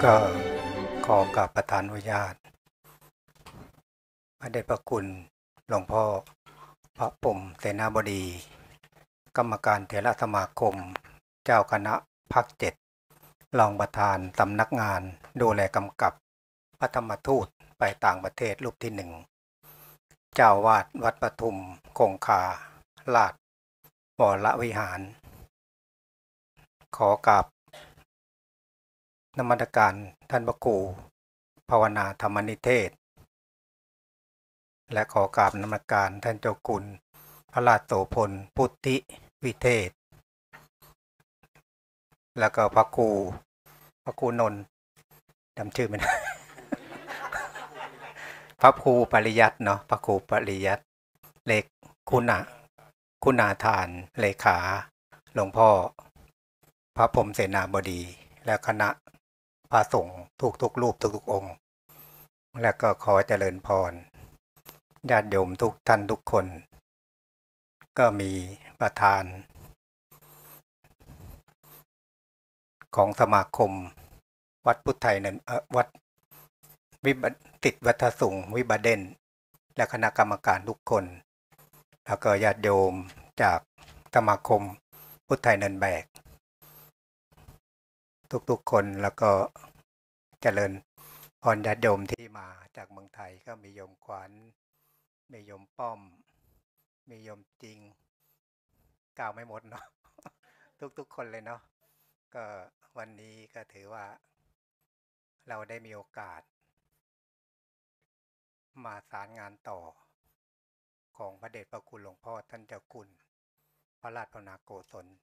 ก็ขอกับประธานอนุญาตพระเดชพระคุณหลวงพ่อพระพรหมเสนาบดีกรรมการเถรสมาคมเจ้าคณะภาค7รองประธานสำนักงานดูแลกำกับพระธรรมทูตไปต่างประเทศรูปที่1เจ้าวาดวัดปทุมคงคาราชวรวิหารขอกราบนมัสการท่านพระครูภาวนาธรรมนิเทศและขอกราบนมัสการท่านเจ้าคุณพระราชโสพลพุทธิวิเทศแล้วก็พระครูนนท์จำชื่อไม่ได้ พระครูปริยัติเนาะพระครูปริยัติเลขคุณาทานเลขาหลวงพ่อพระพรหมเสนาบดีและคณะพระสงฆ์ทุกรูปทุกองค์และก็ขอเจริญพรญาติโยมทุกท่านทุกคนก็มีประธานของสมาคมวัดพุทธไทยนั้นวัดวิบัติวัฒสุงวิบาเดนและคณะกรรมการทุกคนแล้วก็ญาติโยมจากสมาคมพุทธไทยนันแบกทุกคนแล้วก็เจริญพรญาติโยมที่มาจากเมืองไทยก็มีโยมขวัญมีโยมป้อมมีโยมจริงกล่าวไม่หมดเนาะ ทุกคนเลยเนาะก็วันนี้ก็ถือว่าเราได้มีโอกาสมาสารงานต่อของพระเดชพระคุณหลวงพ่อท่านเจ้าคุณพระราชภาวนาโกศล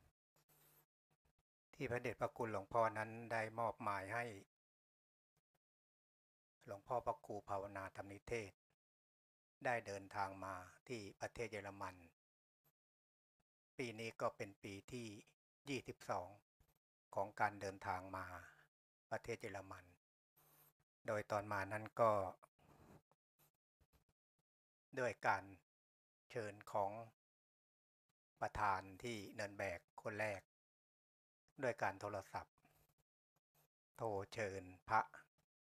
ที่พระเดชพระคุณหลวงพ่อนั้นได้มอบหมายให้หลวงพ่อพระครูภาวนาธรรมนิเทศได้เดินทางมาที่ประเทศเยอรมันปีนี้ก็เป็นปีที่22ของการเดินทางมาประเทศเยอรมันโดยตอนมานั้นก็ด้วยการเชิญของประธานที่เนินแบกคนแรกด้วยการโทรศัพท์โทรเชิญพระ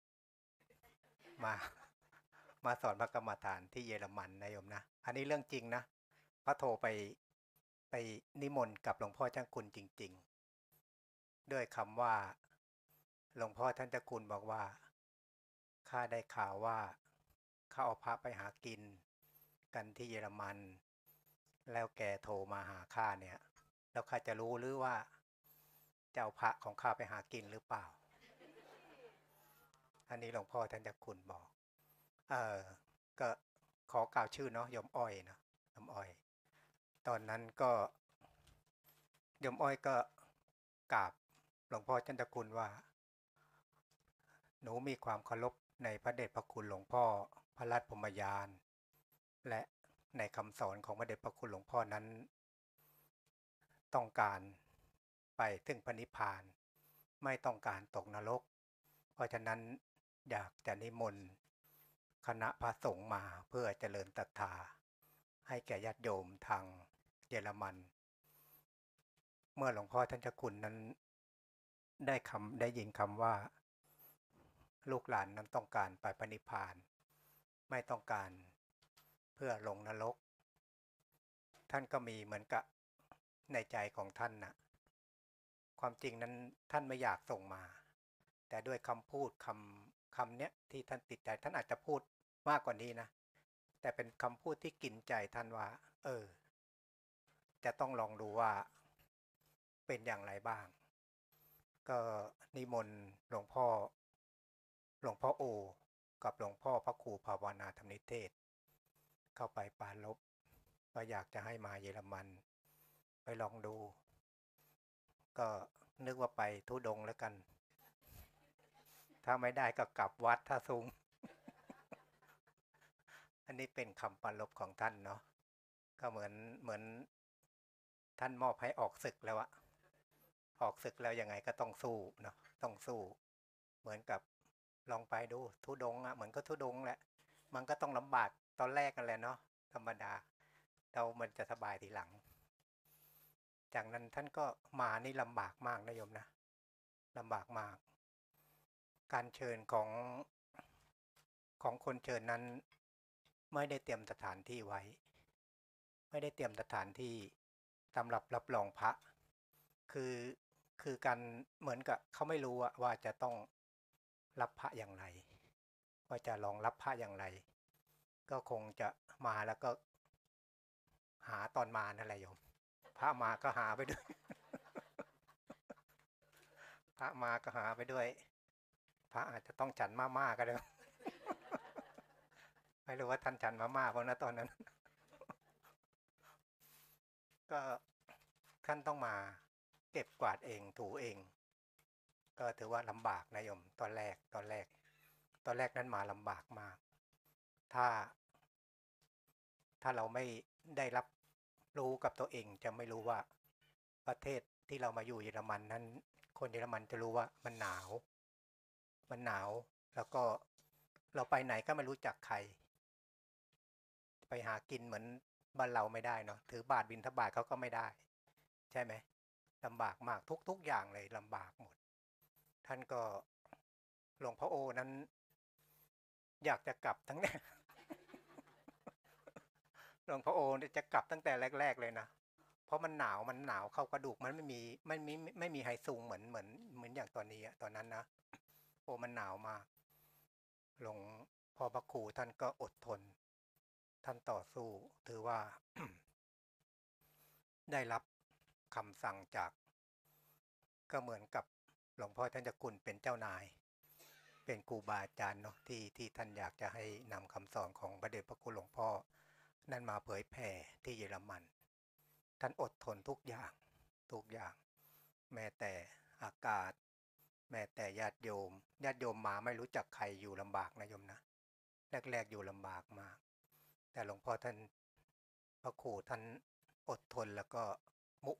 มาสอนพระกรรมฐานที่เยอรมันนะโยมนะอันนี้เรื่องจริงนะพระโทรไปนิมนต์กับหลวงพ่อเจ้าคุณจริงๆด้วยคำว่าหลวงพ่อท่านเจ้าคุณบอกว่าข้าได้ข่าวว่าเขาเอาพระไปหากินกันที่เยอรมันแล้วแกโทรมาหาข้าเนี่ยแล้วข้าจะรู้หรือว่าเจ้าพระของข้าไปหากินหรือเปล่าอันนี้หลวงพ่อท่านเจ้าคุณบอกก็ขอกล่าวชื่อเนาะโยมอ้อยนะโยมอ้อยตอนนั้นก็โยมอ้อยก็กราบหลวงพ่อท่านเจ้าคุณว่าหนูมีความเคารพในพระเดชพระคุณหลวงพ่อพระราชพรหมยานและในคำสอนของพระเดชพระคุณหลวงพ่อนั้นต้องการไปถึงพระนิพพานไม่ต้องการตกนรกเพราะฉะนั้นอยากจะนิมนต์คณะพระสงฆ์มาเพื่อเจริญศรัทธาให้แก่ญาติโยมทางเยอรมันเมื่อหลวงพ่อท่านเจ้าคุณนั้นได้ยินคำว่าลูกหลานนั้นต้องการไปพระนิพพานไม่ต้องการเพื่อลงนรกท่านก็มีเหมือนกับในใจของท่านนะความจริงนั้นท่านไม่อยากส่งมาแต่ด้วยคำพูดคำเนี้ยที่ท่านติดใจท่านอาจจะพูดมากกว่านี้นะแต่เป็นคำพูดที่กินใจท่านว่าจะต้องลองดูว่าเป็นอย่างไรบ้างก็นิมนต์หลวงพ่อโอกับหลวงพ่อพระครูภาวนาธรรมนิเทศเข้าไปปรารภว่าอยากจะให้มาเยอรมันไปลองดูก็นึกว่าไปธุดงค์แล้วกันถ้าไม่ได้ก็กลับวัดท่าซุง อันนี้เป็นคำปรารภของท่านเนาะก็เหมือนท่านมอบให้ออกศึกแล้วอะออกศึกแล้วยังไงก็ต้องสู้เนาะต้องสู้เหมือนกับลองไปดูธุดงค์อะเหมือนก็ธุดงค์แหละมันก็ต้องลำบากตอนแรกกันแหละเนาะธรรมดามันจะสบายทีหลังจากนั้นท่านก็มานี่ลำบากมากนะโยมนะลำบากมากการเชิญของคนเชิญนั้นไม่ได้เตรียมสถานที่ไว้ไม่ได้เตรียมสถานที่สำหรับรับรองพระคือคือการเหมือนกับเขาไม่รู้ว่าจะต้องรับพระอย่างไรว่าจะรองรับพระอย่างไรก็คงจะมาแล้วก็หาตอนมานั่นแหละโยมพระมาก็หาไปด้วยพระมาก็หาไปด้วยพระอาจจะต้องฉันมาม่าก็ได้ไม่รู้ว่าท่านฉันมาม่าเพราะนะตอนนั้นก็ท่านต้องมาเก็บกวาดเองถูเองก็ถือว่าลำบากนะโยมตอนแรกนั้นมาลำบากมากถ้าเราไม่ได้รับรู้กับตัวเองจะไม่รู้ว่าประเทศที่เรามาอยู่เยอรมันนั้นคนเยอรมันจะรู้ว่ามันหนาวแล้วก็เราไปไหนก็ไม่รู้จักใครไปหากินเหมือนบ้านเราไม่ได้เนาะถือบาทบิณฑบาตเขาก็ไม่ได้ใช่ไหมลำบากมากทุกอย่างเลยลำบากหมดท่านก็หลวงพ่อโอนั้นอยากจะกลับทั้ง หลวงพ่อโอจะกลับตั้งแต่แรกๆเลยนะเพราะมันหนาวเข้ากระดูกมันไม่มีไฮซูงเหมือนอย่างตอนนี้ตอนนั้นนะโอ้มันหนาวมากหลวงพ่อพระครูท่านก็อดทนท่านต่อสู้ถือว่า ได้รับคำสั่งจากก็เหมือนกับหลวงพ่อท่านเจ้าคุณเป็นเจ้านายเป็นครูบาอาจารย์เนาะที่ท่านอยากจะให้นำคำสอนของพระเดชพระคุณหลวงพ่อนั่นมาเผยแผ่ที่เยอรมันท่านอดทนทุกอย่างแม้แต่อากาศแม้แต่ญาติโยมมาไม่รู้จักใครอยู่ลำบากนะโยมนะแรกๆอยู่ลำบากมากแต่หลวงพ่อท่านพระครูท่านอดทนแล้วก็มุ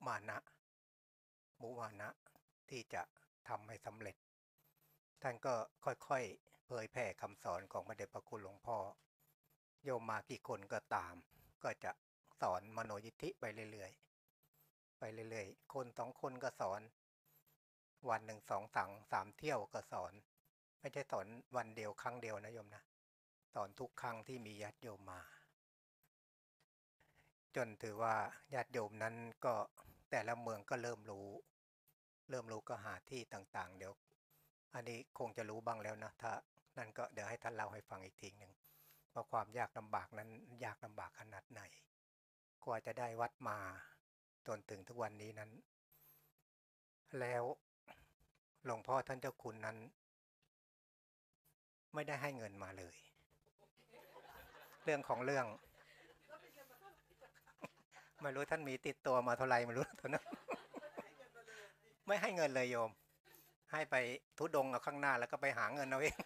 มานะที่จะทำให้สำเร็จท่านก็ค่อยๆเผยแผ่คำสอนของพระเดชพระคุณหลวงพ่อโยมมากี่คนก็ตามก็จะสอนมโนยิทธิไปเรื่อยๆคนสองคนก็สอนวันหนึ่งสามเที่ยวก็สอนไม่ใช่สอนวันเดียวครั้งเดียวนะโยมนะสอนทุกครั้งที่มีญาติโยมมาจนถือว่าญาติโยมนั้นก็แต่ละเมืองก็เริ่มรู้ก็หาที่ต่างๆเดี๋ยวอันนี้คงจะรู้บ้างแล้วนะถ้านั่นก็เดี๋ยวให้ท่านเล่าให้ฟังอีกทีหนึ่งว่าความยากลำบากนั้นยากลำบากขนาดไหนกว่าจะได้วัดมาจนถึงทุกวันนี้นั้นแล้วหลวงพ่อท่านเจ้าคุณนั้นไม่ได้ให้เงินมาเลยเรื่องของเรื่องไม่รู้ท่านมีติดตัวมาเท่าไหร่ไม่รู้ตอนนั้นไม่ให้เงินเลยโยมให้ไปทุดงเอาข้างหน้าแล้วก็ไปหาเงินเอาเอง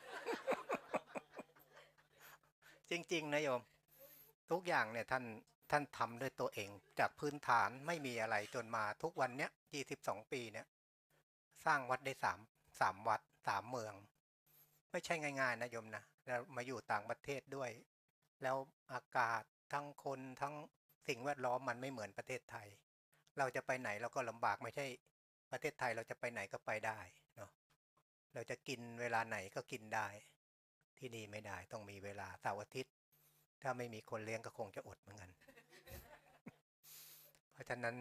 จริงๆนะโยมทุกอย่างเนี่ยท่านทำด้วยตัวเองจากพื้นฐานไม่มีอะไรจนมาทุกวันเนี้ย22 ปีเนี่ยสร้างวัดได้สามวัด3 เมืองไม่ใช่ง่ายๆนะโยมนะแล้วมาอยู่ต่างประเทศด้วยแล้วอากาศทั้งคนทั้งสิ่งแวดล้อมมันไม่เหมือนประเทศไทยเราจะไปไหนเราก็ลำบากไม่ใช่ประเทศไทยเราจะไปไหนก็ไปได้เนาะเราจะกินเวลาไหนก็กินได้ที่นี่ไม่ได้ต้องมีเวลาเสาร์อาทิตย์ถ้าไม่มีคนเลี้ยงก็คงจะอดเหมือนกันเพราะฉะนั้น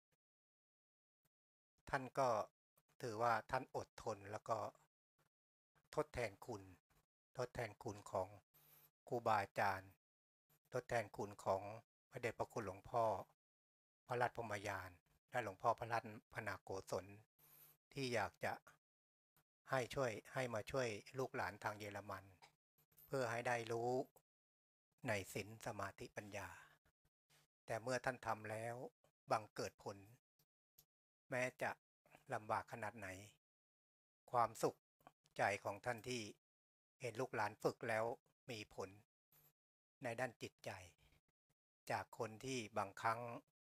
ท่านก็ถือว่าท่านอดทนแล้วก็ทดแทนคุณทดแทนคุณของครูบาอาจารย์ทดแทนคุณของพระเดชพระคุณหลวงพ่อพระราชพรหมยานและหลวงพ่อพระราชพนาโกศลที่อยากจะให้มาช่วยลูกหลานทางเยอรมันเพื่อให้ได้รู้ในศีลสมาธิปัญญาแต่เมื่อท่านทำแล้วบังเกิดผลแม้จะลำบากขนาดไหนความสุขใจของท่านที่เห็นลูกหลานฝึกแล้วมีผลในด้านจิตใจจากคนที่บางครั้ง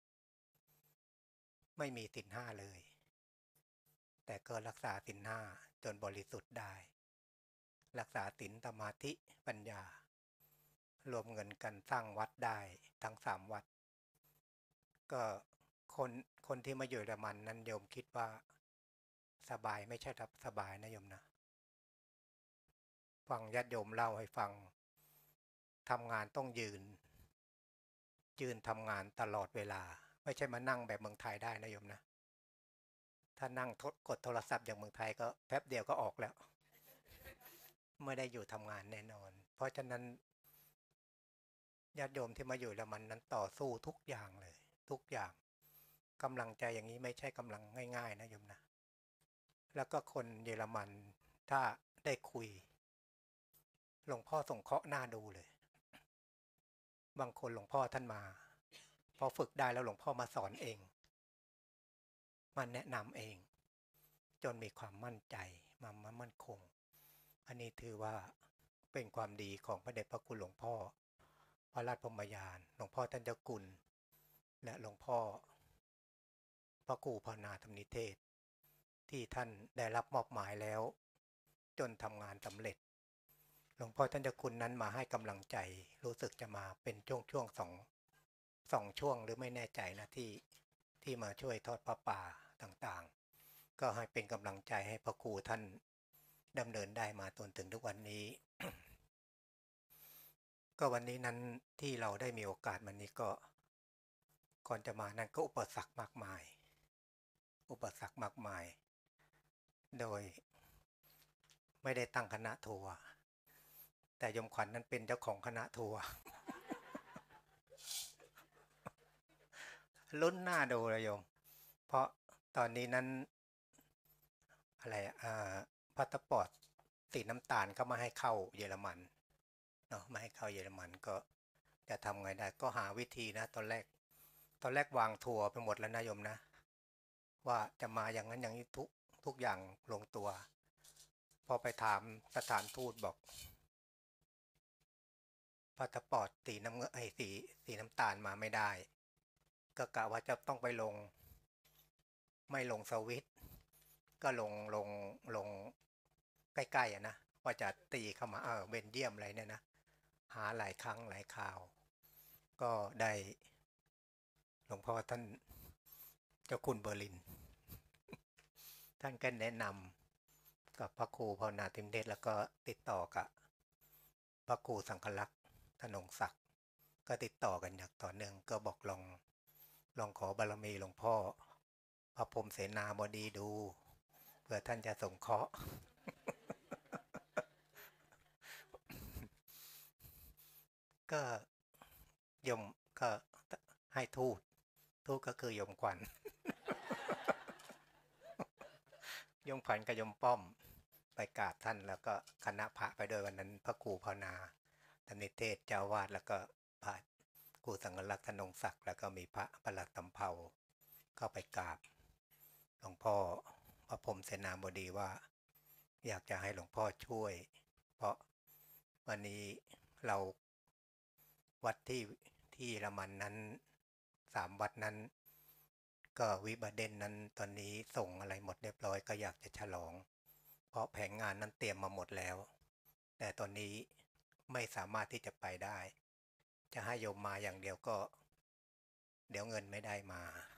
ไม่มีศีลห้าเลยแต่ก็รักษาศีลห้าจนบริสุทธิ์ได้รักษาศีลสมาธิปัญญารวมเงินกันสร้างวัดได้ทั้ง3 วัดก็คนที่มาอยู่เยอรมันนั้นโยมคิดว่าสบายไม่ใช่สบายนะโยมนะฟังญาติโยมเล่าให้ฟังทำงานต้องยืนทำงานตลอดเวลาไม่ใช่มานั่งแบบเมืองไทยได้นะโยมนะถ้านั่งกดโทรศัพท์อย่างเมืองไทยก็แป๊บเดียวก็ออกแล้วไม่ได้อยู่ทำงานแน่นอนเพราะฉะนั้นญาติโยมที่มาอยู่แล้วมันนั้นต่อสู้ทุกอย่างเลยทุกอย่างกำลังใจอย่างนี้ไม่ใช่กำลังง่ายๆนะโยมนะแล้วก็คนเยอรมันถ้าได้คุยหลวงพ่อสงเคราะห์หน้าดูเลยบางคนหลวงพ่อท่านมาพอฝึกได้แล้วหลวงพ่อมาสอนเองมาแนะนำเองจนมีความมั่นใจมามั่นคงอันนี้ถือว่าเป็นความดีของพระเดชพระคุณหลวงพ่อพระราชพรหมยานหลวงพ่อท่านเจ้าคุณและหลวงพ่อพระครูภาวนาธรรมนิเทศที่ท่านได้รับมอบหมายแล้วจนทำงานสำเร็จหลวงพ่อท่านเจ้าคุณนั้นมาให้กำลังใจรู้สึกจะมาเป็นช่วงสองช่วงหรือไม่แน่ใจนะที่มาช่วยทอดพระป่าต่างๆก็ให้เป็นกำลังใจให้พระครูท่านดำเนินได้มาจนถึงทุกวันนี้ ก็วันนี้นั้นที่เราได้มีโอกาสวันนี้ก็ก่อนจะมานั้นก็อุปสรรคมากมายโดยไม่ได้ตั้งคณะทัวร์แต่ยมขวัญนั้นเป็นเจ้าของคณะทัวร์ ลุ้นหน้าดูเลยโยมเพราะตอนนี้นั้นอะไรพาสปอร์ตสีน้ำตาลเขามาให้เข้าเยอรมันเนาะมาให้เข้าเยอรมันก็จะทำไงได้ก็หาวิธีนะตอนแรกวางทัวร์ไปหมดแล้วนะโยมนะว่าจะมาอย่างนั้นอย่างนี้ทุกอย่างลงตัวพอไปถามสถานทูตบอกพาสปอร์ตสีน้ำเงินสีน้ำตาลมาไม่ได้ก็กะว่าจะต้องไปไม่ลงสวิตก็ลงใกล้ๆนะว่าจะตีเข้ามาเบนเยียมอะไรเนี่ยนะหาหลายครั้งหลายคราวก็ได้หลวงพ่อท่านเจ้าคุณเบอร์ลินท่านก็แนะนำกับพระครูภาวนาธิมเทศแล้วก็ติดต่อกับพระครูสังฆลักษณ์ธนงศักดิ์ก็ติดต่อกันอย่างต่อเนื่องก็บอกลองขอบารมีหลวงพ่อพระพรหมเสนาบดีดูเพื่อท่านจะสงเคราะห์ ก็ยมก็ให้ทูตก็คือยมขวัญ ยมขวัญกับยมป้อมไปกราบท่านแล้วก็คณะพระไปด้วยวันนั้นพระครูภาวนาธรรมนิเทศเจ้าวาดแล้วก็พระครูสังฆลักษณ์ธนงศักดิ์แล้วก็มีพระประหลัดสำเภาเข้าไปกราบหลวงพ่อพระพรหมเสนาบดีว่าอยากจะให้หลวงพ่อช่วยเพราะวันนี้เราวัดที่ละมันนั้น3 วัดนั้นก็วิบเดนนั้นตอนนี้ส่งอะไรหมดเรียบร้อยก็อยากจะฉลองเพราะแผนงานนั้นเตรียมมาหมดแล้วแต่ตอนนี้ไม่สามารถที่จะไปได้จะให้โยมมาอย่างเดียวก็เดี๋ยวเงินไม่ได้มา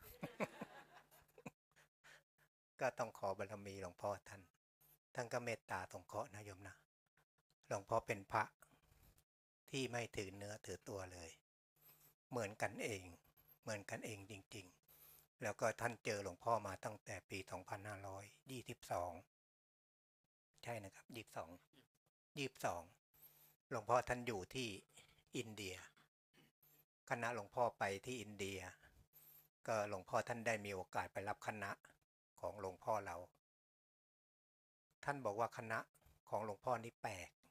ก็ต้องขอบารมีหลวงพ่อท่านก็เมตตาสงเคราะห์นะโยมนะหลวงพ่อเป็นพระที่ไม่ถือเนื้อถือตัวเลยเหมือนกันเองจริงๆแล้วก็ท่านเจอหลวงพ่อมาตั้งแต่ปี2522ใช่นะครับ22หลวงพ่อท่านอยู่ที่อินเดียคณะหลวงพ่อไปที่อินเดียก็หลวงพ่อท่านได้มีโอกาสไปรับคณะของหลวงพ่อเราท่านบอกว่าคณะของหลวงพ่อนี่แปลก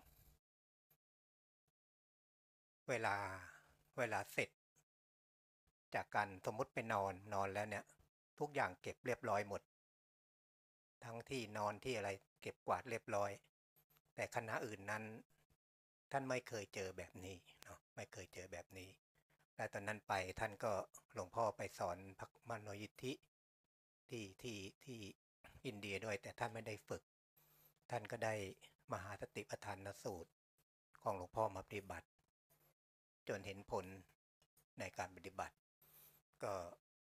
เวลาเสร็จจากการสมมติไปนอนแล้วเนี่ยทุกอย่างเก็บเรียบร้อยหมดทั้งที่นอนที่อะไรเก็บกวาดเรียบร้อยแต่คณะอื่นนั้นท่านไม่เคยเจอแบบนี้เนาะไม่เคยเจอแบบนี้และตอนนั้นไปท่านก็หลวงพ่อไปสอนพระมโนยิทธิที่อินเดียด้วยแต่ท่านไม่ได้ฝึกท่านก็ได้มหาสติปัฏฐานสูตรของหลวงพ่อมาปฏิบัติจนเห็นผลในการปฏิบัติก็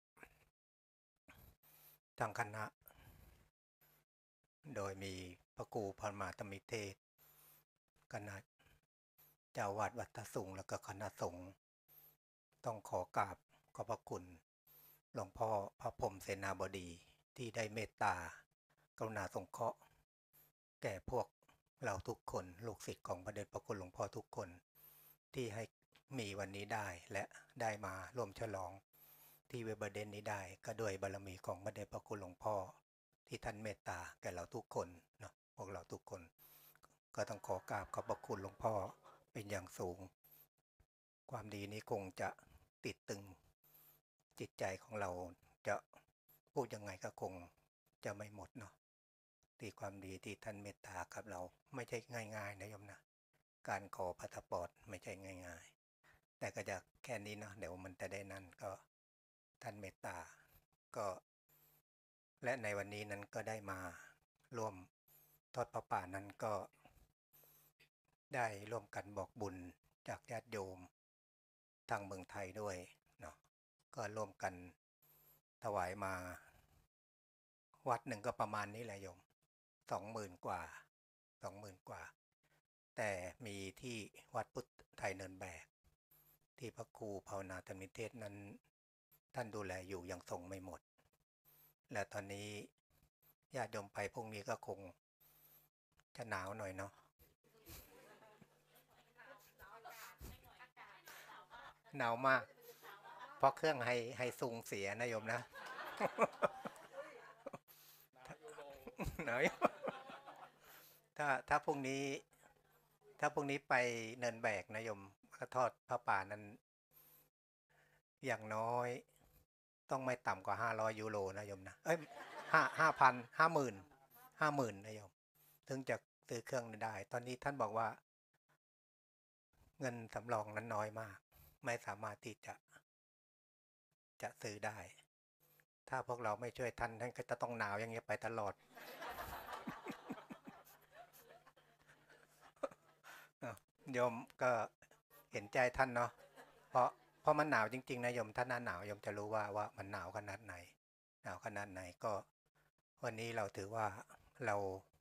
ทางคณะโดยมีพระครูภาวนาธรรมนิเทศคณะเจ้าวาดวัดท่าสูงแล้วก็คณะสงฆ์ต้องขอกราบขอบพระคุณหลวงพ่อพระพรหมเสนาบดีที่ได้เมตตากรุณาสงเคราะห์แก่พวกเราทุกคนลูกศิษย์ของพระเดชพระคุณหลวงพ่อทุกคนที่ให้มีวันนี้ได้และได้มาร่วมฉลองที่เวเบอร์เดนนี้ได้ก็ด้วยบารมีของพระเดชพระคุณหลวงพ่อที่ท่านเมตตาแก่เราทุกคนเนาะพวกเราทุกคนก็ต้องขอกราบขอบพระคุณหลวงพ่อเป็นอย่างสูงความดีนี้คงจะติดตึงจิตใจของเราจะพูดยังไงก็คงจะไม่หมดเนาะที่ความดีที่ท่านเมตตากับเราไม่ใช่ง่ายๆนะโยมนะการขอพาสปอร์ตไม่ใช่ง่ายๆแต่ก็จะแค่นี้เนาะเดี๋ยวมันจะได้นั่นก็ท่านเมตตาก็และในวันนี้นั้นก็ได้มาร่วมทอดพระป่านั้นก็ได้ร่วมกันบอกบุญจากญาติโยมทางเมืองไทยด้วยเนาะก็ร่วมกันถวายมาวัดหนึ่งก็ประมาณนี้แหละโยม20,000 กว่า20,000 กว่าแต่มีที่วัดพุทธไทยเนินแบกที่พระครูภาวนาธรรมิเทศนั้นท่านดูแลอยู่ยังส่งไม่หมดและตอนนี้ญาติโยมไปพรุ่งนี้ก็คงจะหนาวหน่อยเนาะหนาวมากเพราะเครื่องให้ซุงเสียนะโยมนะหนาวถ้าพรุ่งนี้ไปเนินแบกนะโยมก็ทอดพระป่านั้นอย่างน้อยต้องไม่ต่ำกว่า500 ยูโรนะโยมนะ50,000นะโยมถึงจะซื้อเครื่องได้ตอนนี้ท่านบอกว่าเงินสำรองนั้นน้อยมากไม่สามารถที่จะซื้อได้ถ้าพวกเราไม่ช่วยท่านก็จะต้องหนาวอย่างเงี้ยไปตลอดโยมก็เห็นใจท่านเนาะเพราะมันหนาวจริงๆนะโยมถ้าหน้าหนาวโยมจะรู้ว่ามันหนาวขนาดไหนก็วันนี้เราถือว่าเรา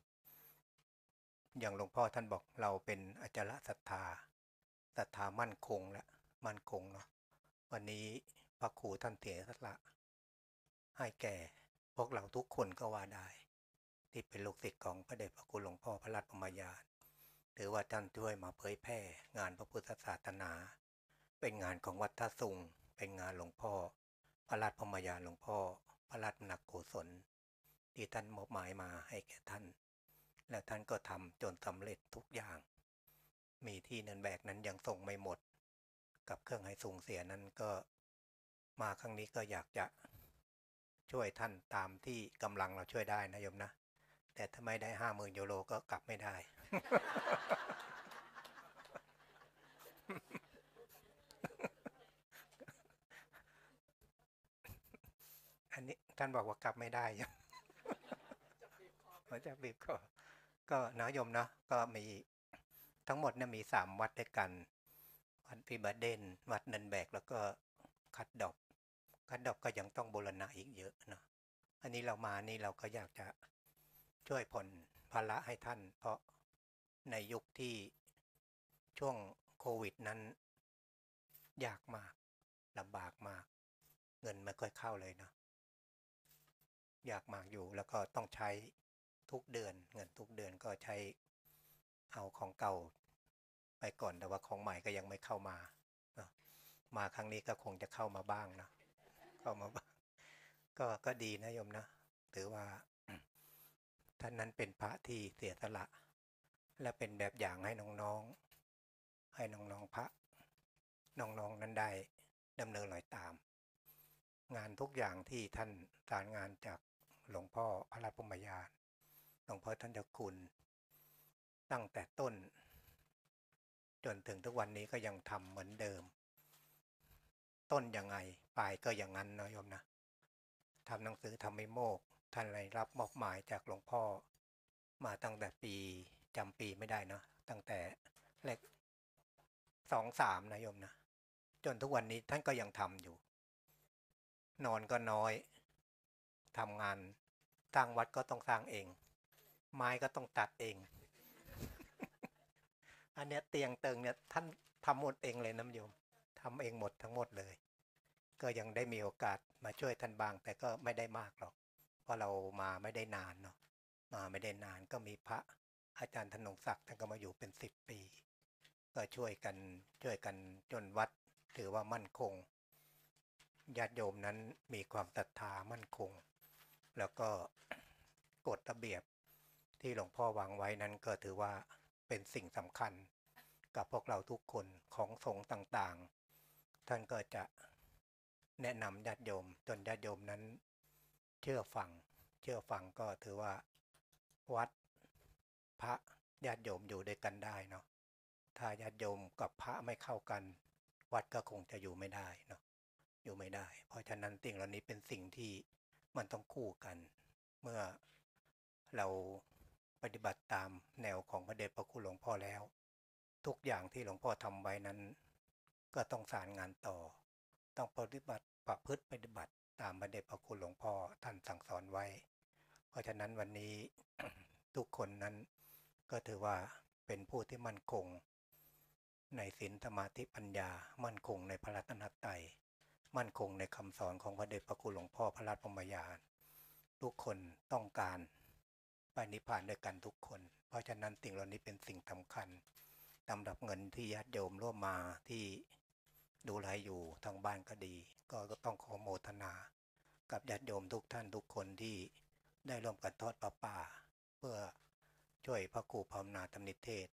อย่างหลวงพ่อท่านบอกเราเป็นอจารศรัทธามั่นคงและมั่นคงเนาะวันนี้พระครูท่านเสียสละให้แก่พวกเราทุกคนก็ว่าได้ที่เป็นลูกศิษย์ของพระเดชพระคุณหลวงพ่อพระรัตนปรมยานถือว่าท่านช่วยมาเผยแพร่งานพระพุทธศาสนาเป็นงานของวัดท่าสุงเป็นงานหลวงพ่อพระรัตนปรมยานหลวงพ่อพระรัตนโกศลที่ท่านมอบหมายมาให้แก่ท่านและท่านก็ทำจนสำเร็จทุกอย่างมีที่เนินแบกนั้นยังส่งไม่หมดกับเครื่องให้สูงเสียนั้นก็มาครั้งนี้ก็อยากจะช่วยท่านตามที่กำลังเราช่วยได้นะโยมนะแต่ถ้าไม่ได้50,000 ยูโรก็กลับไม่ได้ อันนี้ท่านบอกว่ากลับไม่ได้ยังมันจะบีบก็นะโยมนะก็มีทั้งหมดเนี่ยมี3 วัดด้วยกันวัดพิบาเดนวัดเนินแบกแล้วก็คัดดอกก็ยังต้องบูรณะอีกเยอะเนาะอันนี้เรามานี่เราก็อยากจะช่วยผ่อนภาระให้ท่านเพราะในยุคที่ช่วงโควิดนั้นยากมากลำบากมากเงินไม่ค่อยเข้าเลยเนาะยากมากอยู่แล้วก็ต้องใช้ทุกเดือนเงินทุกเดือนก็ใช้เอาของเก่าไปก่อนแต่ว่าของใหม่ก็ยังไม่เข้ามาเนาะมาครั้งนี้ก็คงจะเข้ามาบ้างนะเข้ามาบ้างก็ดีนะโยมนะถือว่าท่านนั้นเป็นพระที่เสียสละและเป็นแบบอย่างให้น้องๆพระน้องๆนั้นได้ดำเนินรอยตามงานทุกอย่างที่ท่านสารงานจากหลวงพ่อพระรัตนปรมยานหลวงพ่อท่านเจ้าคุณตั้งแต่ต้นจนถึงทุกวันนี้ก็ยังทำเหมือนเดิมต้นยังไงปลายก็อย่างนั้นนะโยมนะทำหนังสือทำไม่โมกท่านเลยรับมอบหมายจากหลวงพ่อมาตั้งแต่ปีจำปีไม่ได้เนาะตั้งแต่เลข23นะโยมนะจนทุกวันนี้ท่านก็ยังทำอยู่นอนก็น้อยทำงานสร้างวัดก็ต้องสร้างเองไม้ก็ต้องตัดเองอันเนี้ยเตียงเติงเนี่ยท่านทำหมดเองเลยนะโยมทำเองหมดทั้งหมดเลยก็ยังได้มีโอกาสมาช่วยท่านบ้างแต่ก็ไม่ได้มากหรอกเพราะเรามาไม่ได้นานเนาะมาไม่ได้นานก็มีพระอาจารย์ธนงศักดิ์ท่านก็มาอยู่เป็น10 ปีก็ช่วยกันจนวัดถือว่ามั่นคงญาติโยมนั้นมีความศรัทธามั่นคงแล้วก็กฎระเบียบที่หลวงพ่อวางไว้นั้นก็ถือว่าเป็นสิ่งสำคัญกับพวกเราทุกคนของสงฆ์ต่างๆท่านก็จะแนะนำญาติโยมจนญาติโยมนั้นเชื่อฟังก็ถือว่าวัดพระญาติโยมอยู่ด้วยกันได้เนาะถ้าญาติโยมกับพระไม่เข้ากันวัดก็คงจะอยู่ไม่ได้เนาะอยู่ไม่ได้เพราะฉะนั้นสิ่งเหล่านี้เป็นสิ่งที่มันต้องคู่กันเมื่อเราปฏิบัติตามแนวของพระเดชพระคุณหลวงพ่อแล้วทุกอย่างที่หลวงพ่อทำไว้นั้นก็ต้องสานงานต่อต้องปฏิบัติประพฤติปฏิบัติตามพระเดชพระคุณหลวงพ่อท่านสั่งสอนไว้เพราะฉะนั้นวันนี้ ทุกคนนั้นก็ถือว่าเป็นผู้ที่มั่นคงในศีลสมาธิปัญญามั่นคงในพระรัตนตรัยมั่นคงในคำสอนของพระเดชพระคุณหลวงพ่อพระราชปมยานทุกคนต้องการไปนิพพานด้วยกันทุกคนเพราะฉะนั้นสิ่งเหล่านี้เป็นสิ่งสำคัญสำหรับเงินที่ญาติโยมร่วมมาที่ดูแลอยู่ทางบ้านก็ดีก็ต้องขอโมทนากับญาติโยมทุกท่านทุกคนที่ได้ร่วมกันทอดผ้าป่าเพื่อช่วยพระครูภาวนาธรรมนิเทศ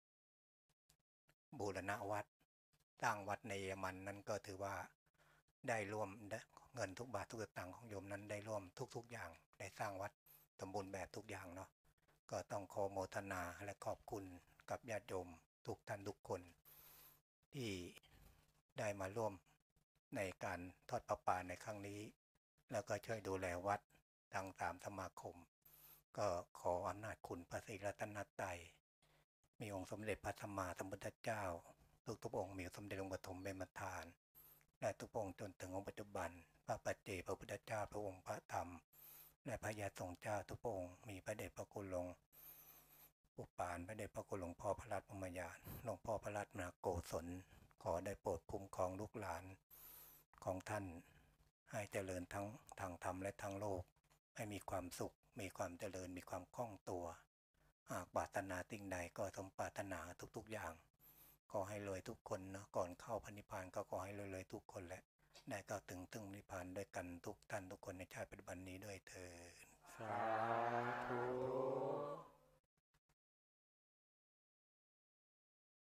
บูรณะวัดสร้างวัดในเยอรมันนั้นก็ถือว่าได้ร่วมเงินทุกบาททุกสตางค์ของโยมนั้นได้ร่วมทุกๆอย่างได้สร้างวัดสมบูรณ์แบบทุกอย่างเนาะก็ต้องขอโมทนาและขอบคุณกับญาติโยมทุกท่านทุกคนที่ได้มาร่วมในการทอดประปาในครั้งนี้แล้วก็ช่วยดูแลวัดทั้ง3 สมาคมก็ขออำนาจคุณพระศรีรัตนตรัยมีองค์สมเด็จพระสัมมาสัมพุทธเจ้าทุกองค์มีสมเด็จองค์ปฐมเป็นประธานและทุกองค์จนถึงองค์ปัจจุบันพระปัจเจกพระพุทธเจ้าพระองค์พระธรรมและพระยาสงฆ์เจ้าทุกองค์มีพระเดชพระคุณหลวงปู่ปานพระเดชพระคุณหลวงพ่อพระราชปมยานหลวงพ่อพระราชมหาโกศลขอได้โปรดคุ้มครองลูกหลานของท่านให้เจริญทั้งทางธรรมและทางโลกให้มีความสุขมีความเจริญมีความคล่องตัวหากปรารถนาสิ่งใดก็สมปรารถนาทุกๆอย่างขอให้รวยทุกคนนะก่อนเข้าพระนิพพานก็ขอให้รวยๆทุกคนแหละได้เข้าถึงนิพพานด้วยกันทุกท่านทุกคนในชาติปัจจุบันนี้ด้วยเถิด